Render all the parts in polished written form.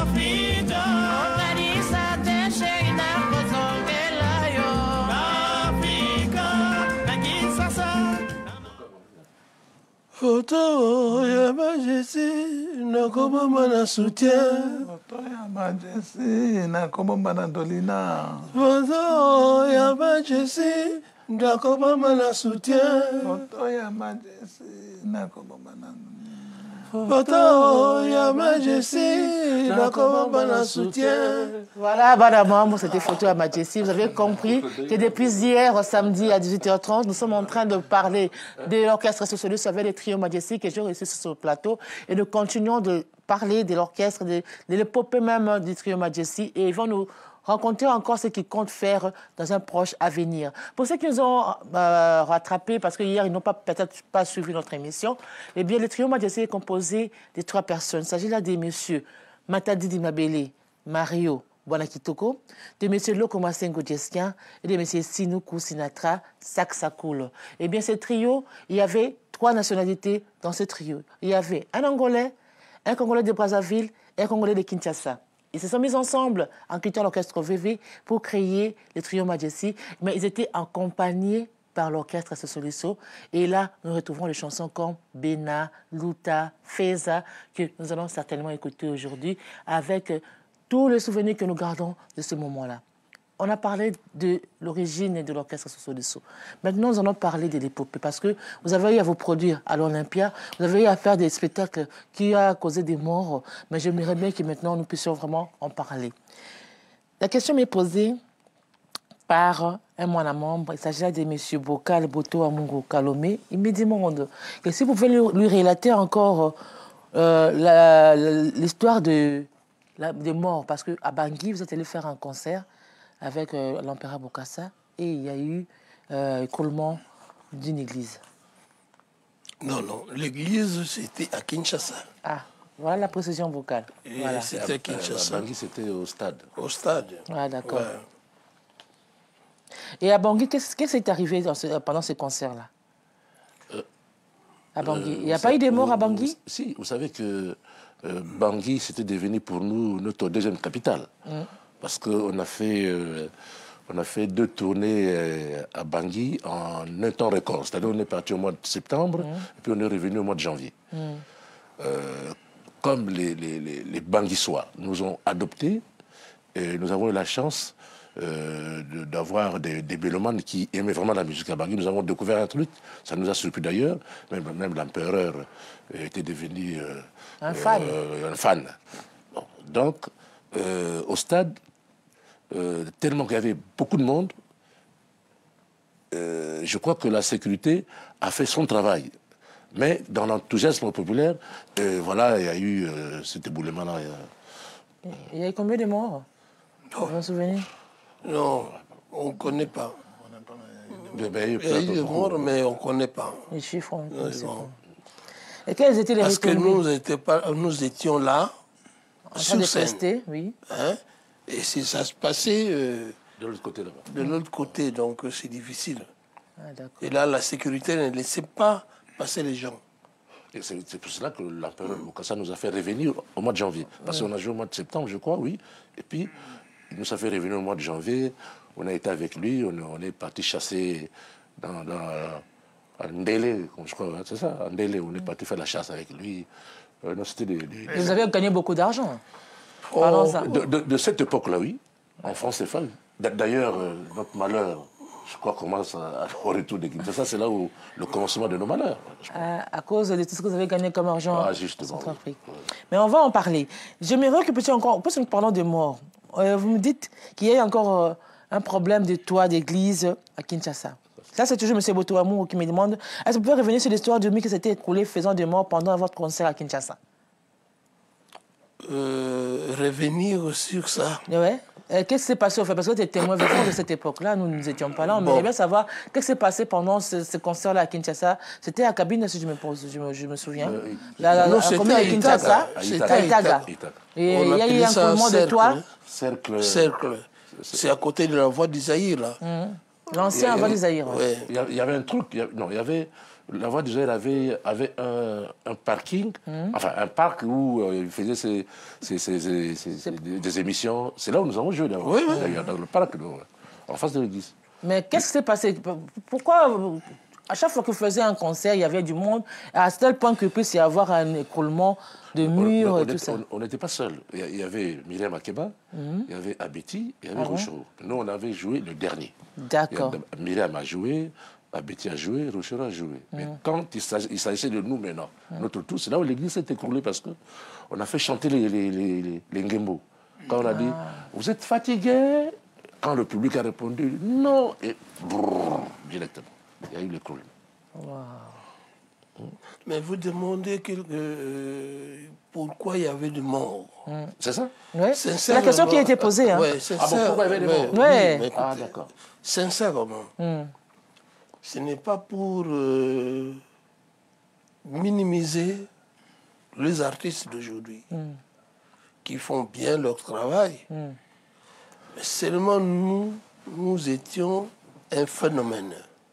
Photo ya majesty na kobomba na soutien. Photo ya majesty na kobomba na dolina. Photo ya majesty na kobomba na soutien. Photo ya majesty na kobomba na Photo ya majesty na kobomba na soutien. Voilà, madame, c'était Photo à Majesty. Vous avez compris que depuis hier, samedi à 18h30, nous sommes en train de parler de l'orchestre socialiste avec les trios Majesty que j'ai reçu sur ce plateau. Et nous continuons de parler de l'orchestre, de l'épopée même du trio Majesty. Et ils vont nous raconter encore ce qu'ils comptent faire dans un proche avenir. Pour ceux qui nous ont rattrapés, parce que hier, ils n'ont peut-être pas suivi notre émission, eh bien, le trio Majesty est composé de 3 personnes. Il s'agit là des messieurs Matadi Dimabele, Mario Bonakitoko, de M. Loko Masengo Djeskia et de M. Sinuku Sinatra Saksakoul. Eh bien, ce trio, il y avait 3 nationalités dans ce trio. Il y avait un Angolais de Brazzaville et un Congolais de Kinshasa. Ils se sont mis ensemble en quittant l'orchestre VV pour créer le trio Majesty, mais ils étaient accompagnés par l'orchestre Sosoliso. Et là, nous retrouvons des chansons comme Bena, Luta, Feza, que nous allons certainement écouter aujourd'hui avec tous les souvenirs que nous gardons de ce moment-là. On a parlé de l'origine de l'orchestre Sosoliso. Maintenant, nous allons parler de l'épopée parce que vous avez eu à vous produire à l'Olympia, vous avez eu à faire des spectacles qui ont causé des morts, mais j'aimerais bien que maintenant nous puissions vraiment en parler. La question m'est posée par un moine membre, il s'agit de M. Bokal Boto Amungo Kalomé. Il me demande que si vous pouvez lui relater encore l'histoire des morts, parce qu'à Bangui, vous êtes allé faire un concert avec l'empereur Bokassa et il y a eu écoulement d'une église. Non, l'église c'était à Kinshasa. Ah, voilà la précision vocale. Voilà. C'était à Kinshasa. À Bangui, c'était au stade. Au stade. Ah, d'accord. Ouais. Et à Bangui, qu'est-ce qui est arrivé pendant ce concert-là? À Bangui. Il n'y a pas eu de morts à Bangui? Si, vous savez que Bangui, c'était devenu pour nous notre deuxième capitale. Parce qu'on a fait 2 tournées à Bangui en un temps record. C'est-à-dire on est parti au mois de septembre et puis on est revenu au mois de janvier. Comme les Banguissois nous ont adoptés, et nous avons eu la chance d'avoir des mélomanes qui aimaient vraiment la musique à Bangui. Nous avons découvert un truc, ça nous a surpris d'ailleurs. Même l'empereur était devenu un fan. Bon, donc, au stade, tellement qu'il y avait beaucoup de monde, je crois que la sécurité a fait son travail. Mais dans l'enthousiasme populaire, voilà, il y a eu cet éboulement-là. Il y a eu combien de morts? Vous vous souvenez? Non, on ne connaît pas. Il y a eu des morts, mais on ne connaît pas. Les chiffres, on ne sait pas. Et quelles étaient les Parce que nous étions là, sur scène. Oui. Hein? Et si ça se passait de l'autre côté là-bas. De l'autre côté, donc c'est difficile. Ah, et là, la sécurité ne laissait pas passer les gens. Et c'est pour cela que l'empereur Bokassa nous a fait revenir au mois de janvier. Parce qu'on a joué au mois de septembre, je crois, oui. Et puis, il nous a fait revenir au mois de janvier. On a été avec lui, on est parti chasser à Ndélé, je crois, c'est ça, à Ndélé, on est parti faire la chasse avec lui. Non, Vous avez gagné beaucoup d'argent. De cette époque-là, oui, en France, c'est fan. D'ailleurs, notre malheur, je crois, commence au retour de Kinshasa. C'est là où le commencement de nos malheurs. À cause de tout ce que vous avez gagné comme argent en Centrafrique. Oui. Mais on va en parler. J'aimerais que peut-être encore, parce que nous parlons de morts, vous me dites qu'il y a encore un problème de toit d'église à Kinshasa. Ça, c'est toujours M. Botoamou qui me demande, est-ce que vous pouvez revenir sur l'histoire de nuit qui s'était écoulée faisant des morts pendant votre concert à Kinshasa? Revenir sur ça. Ouais. Qu'est-ce qui s'est passé au fait? Parce que tu es témoin vivant de cette époque-là, nous n'étions pas là. On aimerait bien savoir qu'est-ce qui s'est passé pendant ce concert-là à Kinshasa. C'était à Cabine, si je me souviens. Non, c'était à Kinshasa. C'était à Itaga. Et il y a eu un coulement de toit. Cercle. C'est à côté de la voie d'Isaïr, là. L'ancien voie d'Isaïr. Il y avait un truc, il y avait la Voix du Zaïre avait un parking, enfin un parc où il faisait des émissions. C'est là où nous avons joué d'ailleurs, dans le parc, en face de l'église. Mais qu'est-ce qui s'est passé? Pourquoi, à chaque fois que vous faisiez un concert, il y avait du monde, à tel point qu'il puisse y avoir un écroulement de murs et tout ça? On n'était pas seuls. Il y avait Myriam Makeba, il y avait Abeti, il y avait Rochero. Nous, on avait joué le dernier. D'accord. Myriam a joué, Abeti a joué, Rochero a joué. Mais quand il s'agissait de nous maintenant, notre tour, c'est là où l'église s'est écroulée parce qu'on a fait chanter les Ngembo. Quand on a dit, vous êtes fatigués? Quand le public a répondu non, et brrr, directement, il y a eu l'écroulement. Mais vous demandez pourquoi il y avait des morts. C'est ça? Ouais. C'est la question qui a été posée. Hein. Ouais, pourquoi il y avait des morts? Ouais. Oui, écoutez, D'accord. Sincèrement, ce n'est pas pour minimiser les artistes d'aujourd'hui qui font bien leur travail. Mais seulement nous étions un phénomène.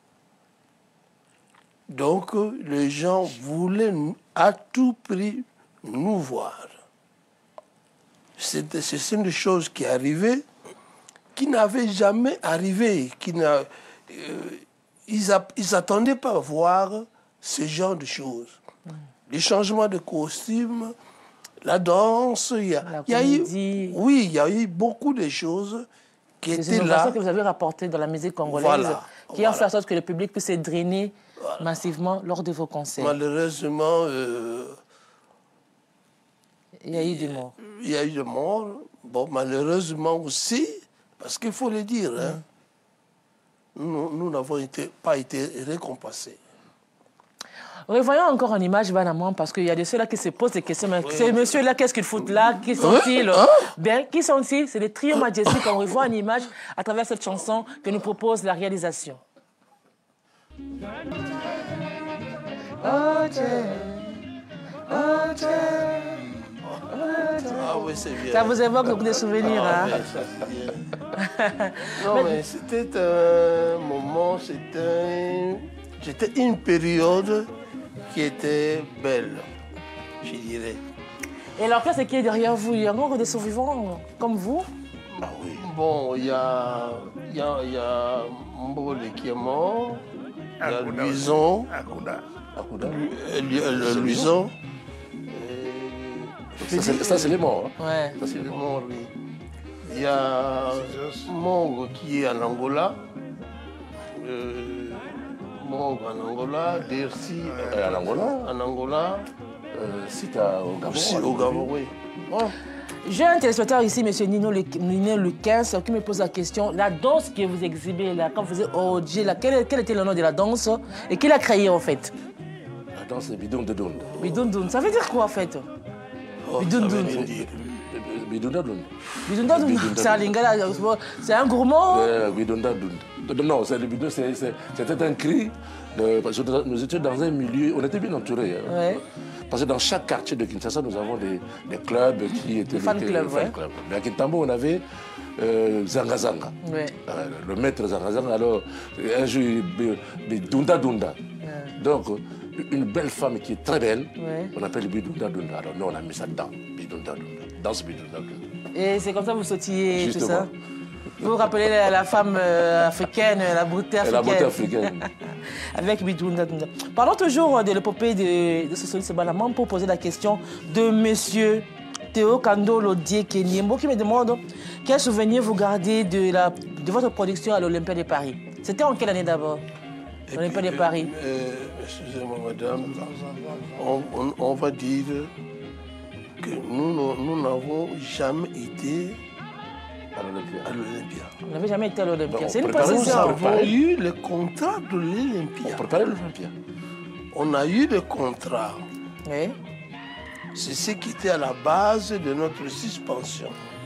Donc, les gens voulaient à tout prix nous voir. C'est une des choses qui arrivait, qui n'avait jamais arrivé. Ils n'attendaient pas à voir ce genre de choses. Les changements de costumes, la danse, il y a eu beaucoup de choses qui étaient là. Que vous avez rapportées dans la musique congolaise, qui ont fait en sorte que le public puisse être drainé massivement lors de vos concerts. Malheureusement, il y a eu des morts. Il y a eu des morts. Bon, malheureusement aussi, parce qu'il faut le dire, hein, nous n'avons pas été récompensés. Revoyons encore en image Banamouan, parce qu'il y a de ceux-là qui se posent des questions. Mais ces messieurs-là, qu'est-ce qu'ils foutent là? Qui sont-ils? Bien, qui sont-ils? C'est le trio Majestic qu'on revoit en image à travers cette chanson que nous propose la réalisation. Oui, c'est bien. Ça vous évoque beaucoup de souvenirs, hein? Non, mais c'était un moment, c'était une période qui était belle, je dirais. Et l'orchestre qui est derrière vous, il y a encore des survivants comme vous? Ah oui. Bon, il y a Mbole qui est mort, il y a Luison, Luison. Ça, c'est les morts. Hein? Ouais. Ça, c'est les morts, oui. Il y a Mongo qui est en Angola. Mongo en Angola. Dersi en Angola. Sita au Gabon. Aussi au Gabon, oui. Oh. J'ai un téléspectateur ici, M. Nino Le 15, qui me pose la question. La danse que vous exhibez là, quand vous faisiez OG, quel était le nom de la danse et qui l'a créé en fait? La danse, c'est Bidon de Doun. Bidon de Doun, ça veut dire quoi en fait? Bidon de Doun. Bidon de Doun. Bidon de Doun, c'est un lingala, c'est un gourmand. Bidon de Doun. Non, c'est le bidon, c'était un cri. Parce que nous étions dans un milieu, on était bien entourés. Hein. Ouais. Parce que dans chaque quartier de Kinshasa, nous avons des clubs qui étaient des fan clubs. Mais à Kintambo, on avait Zanga Zanga. Ouais. Le maître Zanga Zanga, alors un jour, Dunda Dunda. Ouais. Donc, une belle femme qui est très belle, on appelle Bidunda Dunda. Alors nous, on a mis ça dedans, Bidunda Dunda. Danse Bidunda Dunda. Et c'est comme ça que vous sautillez, justement. Tout ça? Vous vous rappelez la femme africaine, la beauté africaine. La beauté africaine. Avec Bidunda Dunda. Parlons toujours de l'épopée de ce soliste Banamouan pour poser la question de monsieur Théo Kandolo Dié-Kenyembo qui me demande quel souvenir vous gardez de votre production à l'Olympia de Paris. C'était en quelle année d'abord? L'Olympia de Paris. Excusez-moi, madame. On va dire que nous n'avons jamais été à l'Olympia. On n'avait jamais été à l'Olympia. C'est une précision. Nous avons eu le contrat de l'Olympia. On préparait l'Olympia. On a eu le contrat. Oui. C'est ce qui était à la base de notre suspension.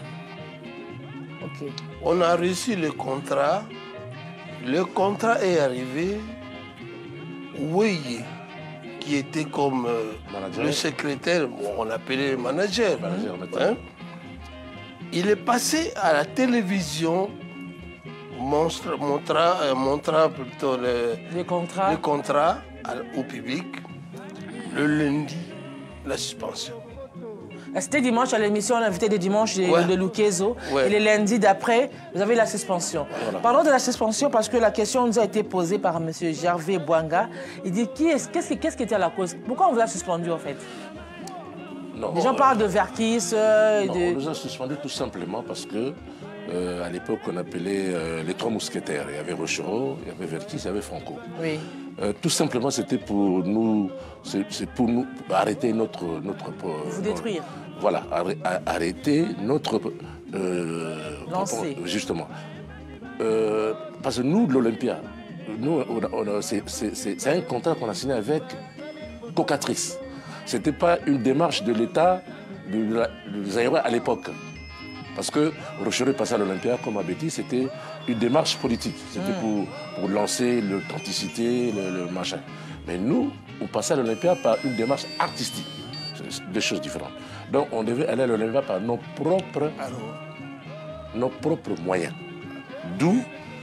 Ok. On a reçu le contrat. Le contrat est arrivé. Ouye, qui était comme le secrétaire, on l'appelait le manager. Hein? Il est passé à la télévision montrant plutôt le contrat au public le lundi la suspension. C'était dimanche à l'émission, l'invité de dimanche de Lukezo. Ouais. Et le lundi d'après, vous avez la suspension. Voilà. Parlons de la suspension parce que la question nous a été posée par M. Gervais Bouanga. Il dit qu'est-ce qui était à la cause? Pourquoi on vous a suspendu en fait? Les gens parlent de Verkis. On nous a suspendu tout simplement parce que à l'époque on appelait les trois mousquetaires. Il y avait Rochereau, il y avait Verkis, il y avait Franco. Oui. Tout simplement c'était pour nous, arrêter notre vous détruire. Voilà, arrêter notre lancée. Justement. Parce que nous, de l'Olympia, c'est un contrat qu'on a signé avec Cocatrice. Ce n'était pas une démarche de l'État des Aérois à l'époque. Parce que Rochereux passait à l'Olympia, comme a dit, c'était une démarche politique. C'était pour lancer l'authenticité, le machin. Mais nous, on passait à l'Olympia par une démarche artistique. Deux choses différentes. Donc on devait aller à l'Olympia par nos propres moyens. D'où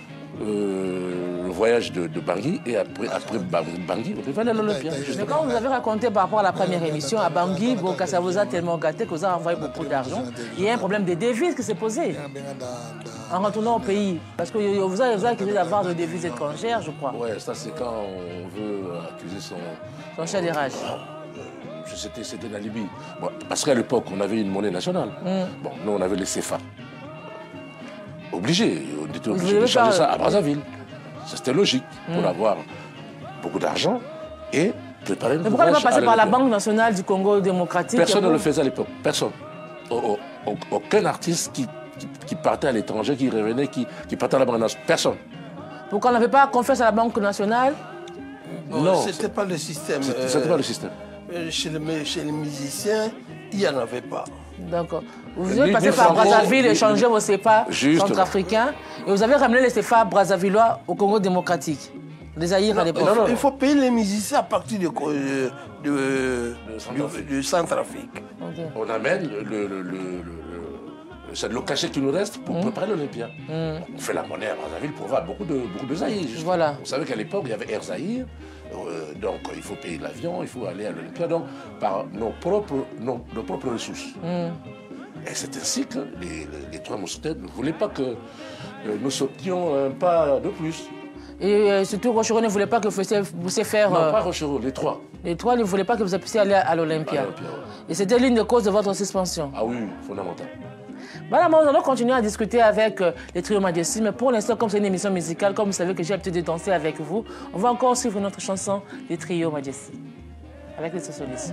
le voyage de Bangui et après Bangui, on devait aller à l'Olympia. Mais quand vous avez raconté par rapport à la première émission à Bangui, bon, ça vous a tellement gâté que vous avez envoyé beaucoup d'argent. Il y a un problème de devises qui s'est posé en retournant au pays. Parce que vous avez accusé d'avoir de devises étrangères, je crois. Oui, ça c'est quand on veut accuser son chat des rages. C'était la Libye. Bon, parce qu'à l'époque, on avait une monnaie nationale. Bon, nous, on avait les CFA. Obligé. On était obligé de changer ça à Brazzaville. C'était logique pour avoir beaucoup d'argent et préparer une. Mais pourquoi ne pas passer par la Banque nationale du Congo démocratique? Personne ne le faisait à l'époque. Personne. Aucun artiste qui partait à l'étranger, qui revenait, qui partait à la Banque nationale. Personne. Pourquoi on n'avait pas confiance à la Banque nationale? Non, c'était pas le système. C'était pas le système. Chez les musiciens, il n'y en avait pas. D'accord. Vous avez passé par Brazzaville et changé vos CFA centrafricains et vous avez ramené les CFA brazzavillois au Congo démocratique. Les Zaïre à l'époque. Il faut payer les musiciens à partir du Centrafrique. Okay. On amène le cachet qui nous reste pour préparer l'Olympia. On fait la monnaie à Brazzaville pour avoir beaucoup de Zaïre. Voilà. Vous savez qu'à l'époque, il y avait Air Zaïre. Donc il faut payer l'avion, il faut aller à l'Olympia, donc par nos propres ressources. Et c'est ainsi que les trois mousquetaires ne voulaient pas que nous sortions un pas de plus. Et surtout Rochereau ne voulait pas que vous puissiez faire... Non, pas Rochereau, les trois. Les trois ne voulaient pas que vous puissiez aller à l'Olympia. Ouais. Et c'était l'une des causes de votre suspension. Ah oui, fondamental. Voilà, nous allons continuer à discuter avec les Trio Majesty, mais pour l'instant, comme c'est une émission musicale, comme vous savez que j'ai l'habitude de danser avec vous, on va encore suivre notre chanson des Trio Majesty, avec les socialistes.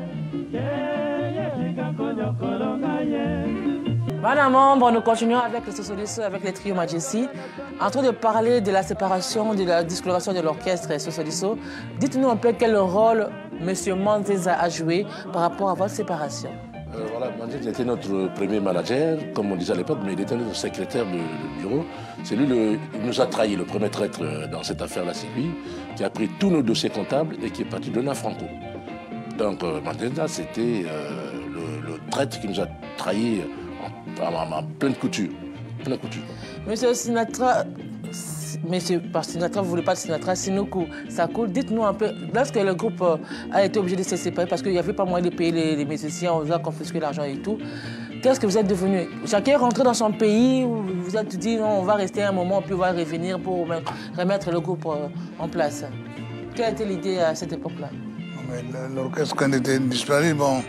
Voilà, membres, nous continuons avec les socialistes, avec les Trio Majesty, en train de parler de la séparation, de la discoloration de l'orchestre Socialiso. Dites-nous un peu quel rôle M. Mandeza a joué par rapport à votre séparation. Voilà, Mandeza était notre premier manager, comme on disait à l'époque, mais il était notre secrétaire de bureau. C'est lui, il nous a trahi, le premier traître dans cette affaire-là, c'est lui, qui a pris tous nos dossiers comptables et qui est parti donner à Franco. Donc Mandeza, c'était le traître qui nous a trahis en pleine couture. Monsieur Sinatra, par Sinatra, vous ne voulez pas de Sinatra, Sinoku, Sakou, dites-nous un peu, lorsque le groupe a été obligé de se séparer parce qu'il n'y avait pas moyen de payer les musiciens, on vous a confisqué l'argent et tout, qu'est-ce que vous êtes devenu? Chacun est rentré dans son pays, ou vous vous êtes dit non, on va rester un moment, puis on va revenir pour remettre le groupe en place? Quelle était l'idée à cette époque-là? L'orchestre, quand il était disparu, bon,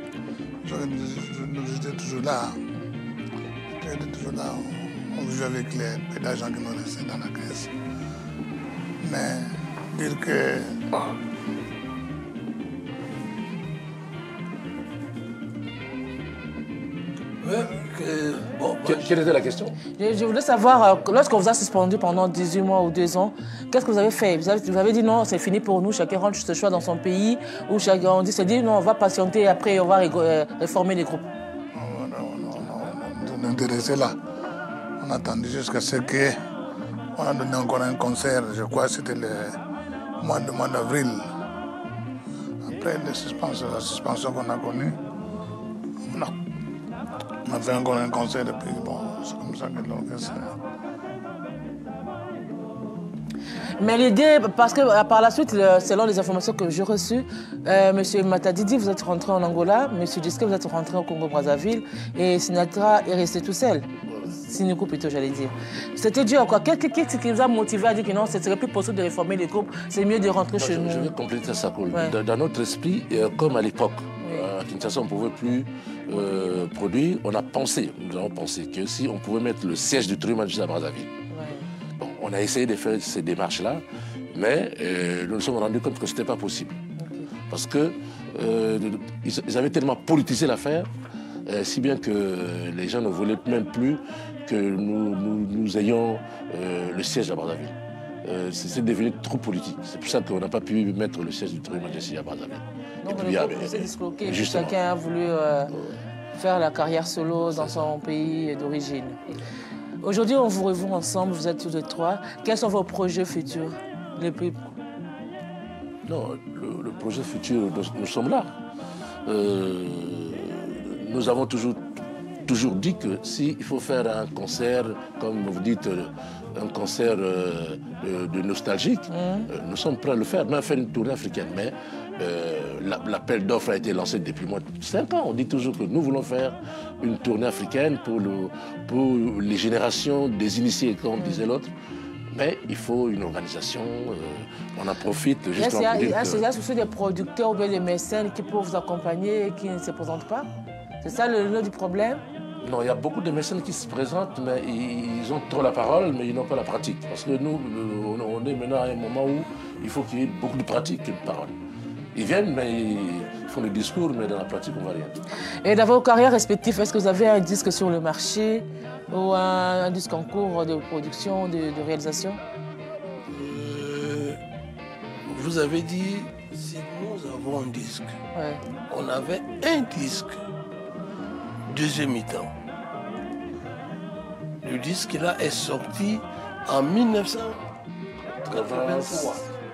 nous étions toujours là. On vivait avec les peu d'argent qui nous restaient dans la caisse. Mais dire que... Quelle était la question? Je voulais savoir, lorsqu'on vous a suspendu pendant 18 mois ou 2 ans, qu'est-ce que vous avez fait? Vous avez dit non, c'est fini pour nous, chacun rentre ce choix dans son pays, ou on dit non, on va patienter, après on va réformer les groupes. On est resté là. On a attendu jusqu'à ce qu'on a donné encore un concert, je crois que c'était le mois d'avril. Après la suspension qu'on a connue, on a fait encore un concert et puis bon, c'est comme ça que l'orchestre... Mais l'idée, parce que par la suite, selon les informations que j'ai reçues, M. Matadidi, vous êtes rentré en Angola, M. Diske, vous êtes rentré au Congo-Brazzaville, et Sinatra est resté tout seul. Sinuku plutôt, j'allais dire. C'était dur, quoi. Qu'est-ce qui vous a motivé à dire que non, ce serait plus possible de réformer les groupes, c'est mieux de rentrer chez nous? Je vais compléter ça, cool. Ouais. Dans notre esprit, comme à l'époque, à Kinshasa, on ne pouvait plus produire, nous avons pensé que si on pouvait mettre le siège du trio à Brazzaville. Bon, on a essayé de faire ces démarches-là, mais nous nous sommes rendus compte que ce n'était pas possible. Parce qu'ils avaient tellement politisé l'affaire, si bien que les gens ne voulaient même plus que nous ayons le siège à Brazzaville. C'est devenu trop politique. C'est pour ça qu'on n'a pas pu mettre le siège du trio à Brazzaville. Donc on s'est disloqué, chacun a voulu faire la carrière solo dans son pays d'origine. Aujourd'hui, on vous revoit ensemble, vous êtes tous les trois. Quels sont vos projets futurs les plus... Non, le projet futur, nous sommes là. Nous avons toujours dit que s'il faut faire un concert, comme vous dites, un concert de nostalgique, nous sommes prêts à le faire. Nous avons fait une tournée africaine, mais l'appel d'offres a été lancé depuis moins de 5 ans. On dit toujours que nous voulons faire une tournée africaine pour les générations des initiés, comme disait l'autre. Mais il faut une organisation, on en profite justement pour dire que... Il y a aussi des producteurs ou bien des mécènes qui peuvent vous accompagner et qui ne se présentent pas. C'est ça le nœud du problème? Non, il y a beaucoup de mécènes qui se présentent, mais ils ont trop la parole, mais ils n'ont pas la pratique. Parce que nous, on est maintenant à un moment où il faut qu'il y ait beaucoup de pratique que de parole. Ils viennent, mais ils font le discours, mais dans la pratique, on ne voit rien. Et dans vos carrières respectives, est-ce que vous avez un disque sur le marché ou un disque en cours de production, de réalisation? Vous avez dit, si nous avons un disque, on avait un disque, deuxième mi-temps. Le disque là est sorti en 1983.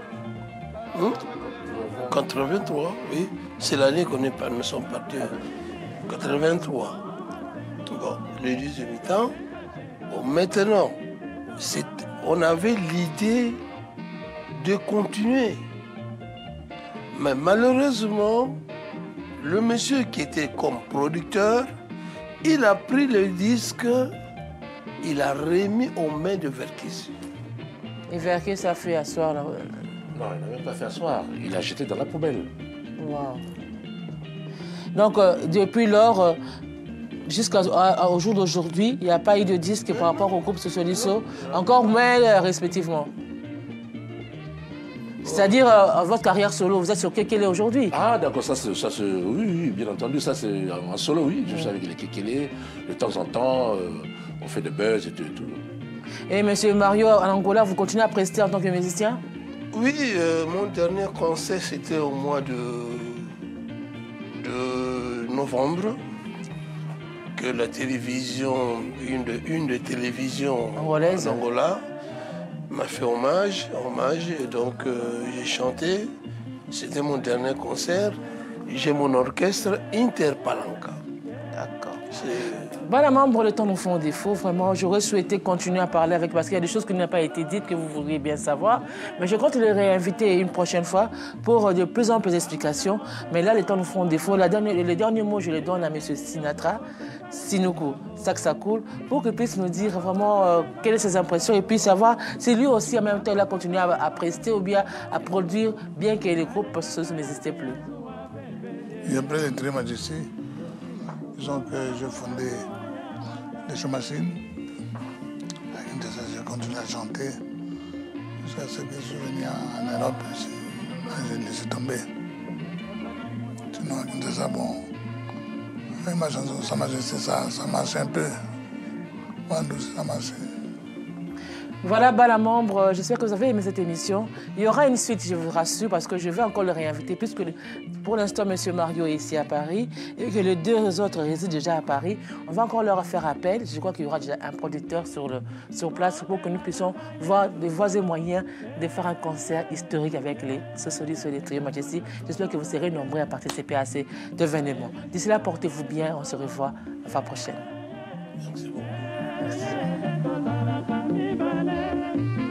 83, oui. C'est l'année qu'on nous sommes partis. 83. Bon, le deuxième mi-temps. Bon, maintenant, on avait l'idée de continuer. Mais malheureusement, le monsieur qui était comme producteur, il a pris le disque, il a remis aux mains de Verkis. Et Verkis a fait asseoir là. Non, il n'a même pas fait asseoir. Il l'a jeté dans la poubelle. Wow. Donc, depuis lors, jusqu'au jour d'aujourd'hui, il n'y a pas eu de disque par rapport au groupe Socialiste, encore moins respectivement. C'est-à-dire, votre carrière solo, vous êtes sur Kekele aujourd'hui? Ah, d'accord, oui, bien entendu, ça c'est en solo, oui. Je suis avec les Kekele, de temps en temps, on fait des buzz et tout. Et M. Mario, en Angola, vous continuez à prester en tant que musicien? Oui, mon dernier concert, c'était au mois de novembre, que la télévision, une des télévisions angolaise en Angola, m'a fait hommage, et donc j'ai chanté. C'était mon dernier concert. J'ai mon orchestre Interpalanca. D'accord. Voilà, membre, le temps nous fait défaut. Vraiment, j'aurais souhaité continuer à parler avec, parce qu'il y a des choses qui n'ont pas été dites, que vous voudriez bien savoir. Mais je compte le réinviter une prochaine fois pour de plus amples explications. Mais là, le temps nous fait défaut. Les derniers mots, je les donne à M. Sinatra, Sinuku Saksakoul, pour qu'il puisse nous dire vraiment quelles sont ses impressions et puis savoir si lui aussi, en même temps, il a continué à prester ou bien à produire, bien que les groupes n'existaient plus. Et après les Trio Majesty, disons que j'ai fondé les Show Machines. J'ai continué à chanter. Jusqu'à ce que je suis venu en Europe, j'ai laissé tomber. Sinon, ça, bon, avec ma chanson, ça marche un peu. Ça marche. Voilà, Bala membre, j'espère que vous avez aimé cette émission. Il y aura une suite, je vous rassure, parce que je vais encore le réinviter, puisque pour l'instant, M. Mario est ici à Paris, et que les deux autres résident déjà à Paris. On va encore leur faire appel. Je crois qu'il y aura déjà un producteur sur place pour que nous puissions voir des voies et moyens de faire un concert historique avec les Socialistes et les Trio Majesty. J'espère que vous serez nombreux à participer à ces événements. D'ici là, portez-vous bien. On se revoit la fois prochaine. Merci beaucoup. Merci.